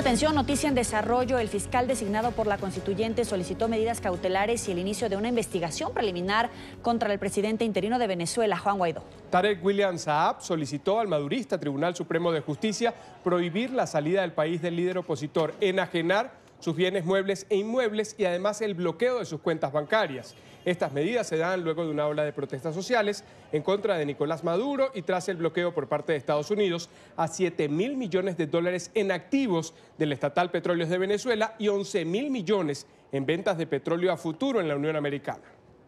Atención, noticia en desarrollo. El fiscal designado por la constituyente solicitó medidas cautelares y el inicio de una investigación preliminar contra el presidente interino de Venezuela, Juan Guaidó. Tarek William Saab solicitó al madurista Tribunal Supremo de Justicia prohibir la salida del país del líder opositor, enajenar sus bienes muebles e inmuebles y además el bloqueo de sus cuentas bancarias. Estas medidas se dan luego de una ola de protestas sociales en contra de Nicolás Maduro y tras el bloqueo por parte de Estados Unidos a 7.000 millones de dólares en activos del estatal Petróleos de Venezuela y 11.000 millones en ventas de petróleo a futuro en la Unión Americana.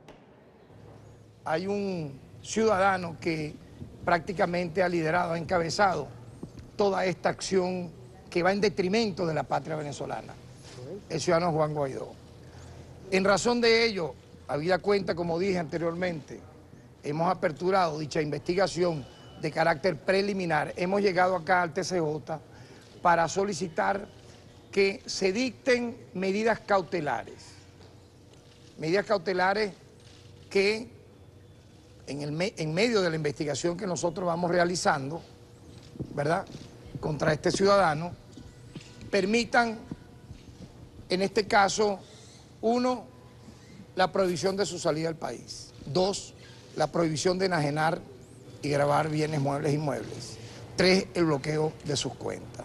Hay un ciudadano que prácticamente ha liderado, ha encabezado toda esta acción que va en detrimento de la patria venezolana, el ciudadano Juan Guaidó. En razón de ello, habida cuenta, como dije anteriormente, hemos aperturado dicha investigación de carácter preliminar. Hemos llegado acá al TCJ para solicitar que se dicten medidas cautelares. Medidas cautelares que en medio de la investigación que nosotros vamos realizando, ¿verdad?, contra este ciudadano, permitan, en este caso, 1, la prohibición de su salida del país. 2, la prohibición de enajenar y gravar bienes muebles e inmuebles. 3, el bloqueo de sus cuentas.